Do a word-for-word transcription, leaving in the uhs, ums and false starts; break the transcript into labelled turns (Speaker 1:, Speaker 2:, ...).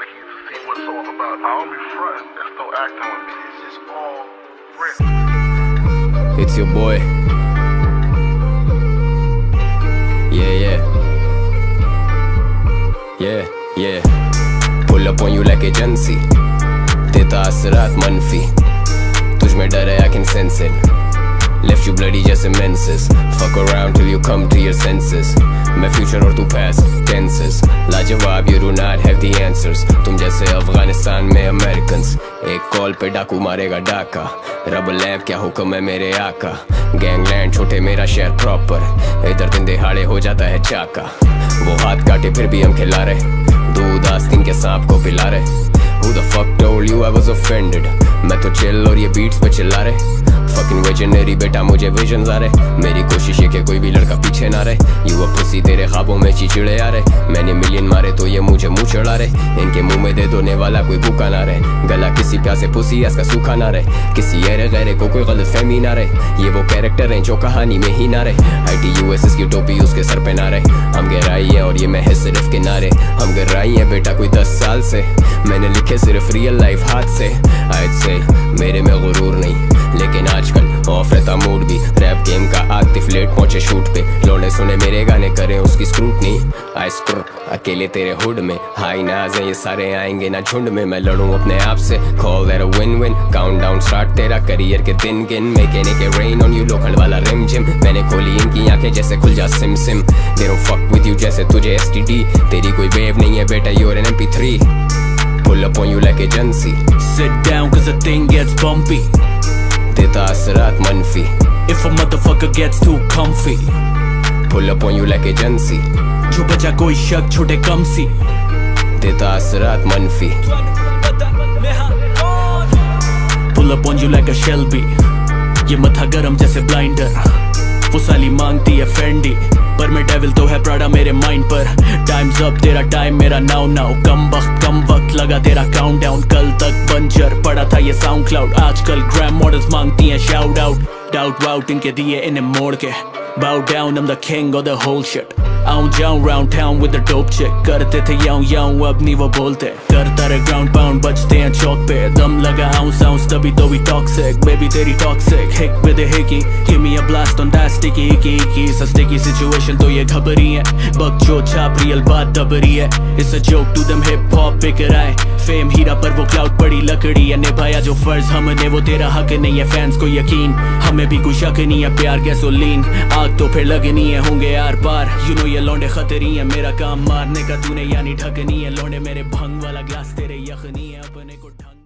Speaker 1: like you to see what it's all about. I don't be fronting and still acting with me. It's just all real.
Speaker 2: It's your boy. Yeah, yeah. Yeah, yeah. Pull up on you like agency. देता असरात मनफी. तुझ में डर है, I can sense it. Left you bloody just menses. Fuck around till you come to your senses. मैं future और तू past tenses. लाजवाब you do not have the answers. तुम जैसे अफगानिस्तान में Americans. एक कॉल पे डाकू मारेगा डाका. रब लैब क्या हुक्म है मेरे आका. गैंगलैंड छोटे मेरा शहर प्रॉपर. इधर दिन दिहाड़े हो जाता है चाका. वो हाथ काटे फिर भी हम खिला रहे. दूध आस्तीन के सांप को पिला रहे. Who the fuck told you I was offended? मैं तो chill और ये beats पे चिल्ला रहे. Fucking visionary बेटा मुझे visions आ रहे. मेरी कोशिश है कि कोई भी लड़का पीछे ना रहे. You a pussy तेरे ख्वाबों में चिचिड़े आ रहे. मैंने मिलियन मारे तो ये मुझे मुँह चढ़ा रहे. इनके मुंह में दे दोने वाला कोई भूखा ना रहे. गला किसी प्यासे पुसी इसका सूखा ना रहे. किसी ऐरे गैरे को कोई गलत फहमी ना रहे. ये वो कैरेक्टर हैं जो कहानी में ही ना रहे. I T U S S की टोपी उसके सर पे ना रहे. हम गहराई है और ये मैं है सिर्फ किनारे. हम गहराई है बेटा कोई दस साल से. मैंने लिखे सिर्फ रियल लाइफ हाथ से. I'd say मेरे में गुरूर नहीं लेकिन आजकल ऑफ रहता मूड भी. रैप गेम का आतिफ लेट पहुंचे शूट पे. लौंडे सुने मेरे गाने करें उसकी स्क्रूटनी. आई स्क्रू अकेले तेरे हुड में. हाई नाज हैं ये सारे आएंगे ना झुंड में. मैं लड़ूं अपने आप से. Call that a win win. Count down start तेरा करियर के दिन गिन. Making it rain on you लोखंड वाला रिम जिम. मैंने खोली इनकी आंखें जैसे खुल जा सिम सिम. They don't fuck with you जैसे तुझे एस टी डी. तेरी कोई वेव नहीं है बेटा you are an M P three. Pull up on you like agency.
Speaker 3: Sit down cause the thing gets bumpy.
Speaker 2: देता असरात मनफी.
Speaker 3: If a motherfucker gets too comfy.
Speaker 2: Pull up on you like agency.
Speaker 3: जो बचा कोई शक छोटे कम सी.
Speaker 2: देता असरात मनफी.
Speaker 3: Pull up on you like a Shelby. ये मथा गरम जैसे ब्लाइंडर. वो साली मांगती है फेंडी. पर मैं डेविल तो है प्राडा मेरे माइंड पर. टाइम्स अप तेरा टाइम मेरा नाउ नाउ. कम वक्त कम वक्त लगा तेरा काउंटडाउन. कल तक बंजर पड़ा था ये साउंड क्लाउड. आजकल ग्रैम मॉडल्स मांगती हैं शाउट आउट. डाउट वाउट इनके दिए इन्हें मोड़ के. Bow down I'm the king of the whole shit. आऊं जाऊं round town with the dope chick. करते थे याऊं याऊं अब नहीं वो बोलते. करता रहे ground pound बजते हैं चौक पे. दम लगा ounce ounce तभी तो भी toxic. Baby तेरी toxic. Hick with a hickey. Give me a blast on that sticky icky icky. सा sticky situation तो ये घबरी है. बकचो छाप real बात दबरी है. It's a joke to them hip hop बिकर आए. Fame हीरा पर वो cloud बड़ी लकड़ी है. निभाया जो फर्ज हमने वो तेरा हक नहीं है. फैंस को यकीन हमें भी कोई शक नहीं है. प्यार गैसोलीन आग तो फिर लगनी है. होंगे यार पार यू नो ये लौंडे खतरी है. मेरा काम मारने का तूने यानी ढकनी है. लौंडे मेरे भंग वाला ग्लास तेरे यखनी है. अपने को ढंग